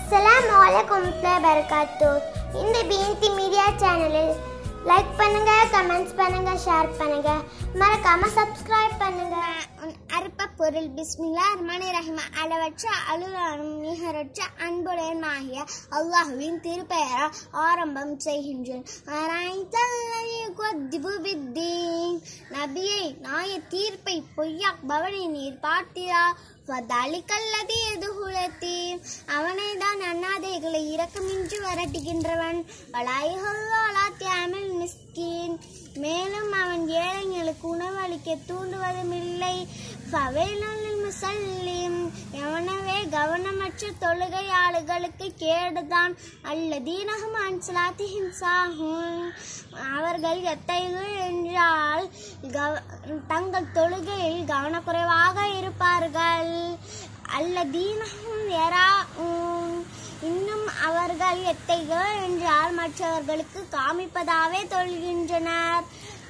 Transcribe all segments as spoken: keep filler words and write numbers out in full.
अस्सलामुअलैकुम वबरकातुहू। இந்த பீன்தி மீடியா சேனலில் லைக் பண்ணுங்க, கமெண்ட்ஸ் பண்ணுங்க, ஷேர் பண்ணுங்க, மறக்காம சப்ஸ்கிரைப் பண்ணுங்க. அருப்ப பொருள் பிஸ்மில்லாஹிர் ரஹ்மானிர் ரஹீம். அளவற்ற அருளாளனும் நிகரற்ற அன்புடையனுமாகிய அல்லாஹ்வின் திருப்பெயரால் ஆரம்பம் செய்கின்றேன். நபியை, நாய தீர்ப்பை பொய்யாக்குபவனை நீர் பார்த்தீரா? அவனை தான் அண்ணாதைகளை இரக்கமின்றி வரட்டுகின்றவன். மேலும் அவன் ஏழைகளுக்கு உணவளிக்க தூண்டுவதும் இல்லை. எவனவே கவனமற்ற தொழுகையாளர்களுக்கு கேடுதான். அல்லதீனஹும் அன் ஸலாத்திஹிம் சாஹூன். அவர்கள் எத்தகையவர்கள் என்றால் தங்கள் தொழுகையில் கவனக்குறைவாக இருப்பார்கள். அல்லதீனஹும் யராஊன். இன்னும் அவர்கள் எத்தகையவர்கள் என்றால் மற்றவர்களுக்கு காமிப்பதாவே தொழுகின்றனர்.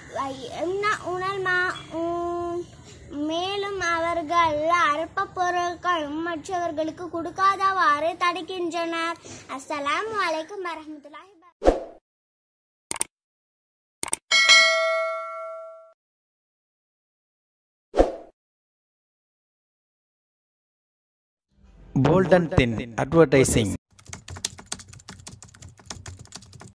மேலும் அவர்கள் அற்ப பொருட்களும் மற்றவர்களுக்கு கொடுக்காதவாறு தடுக்கின்றனர். அஸ்ஸலாமு அலைக்கும் வரஹ்மத்துல்லாஹி. Bold and Thin Advertising.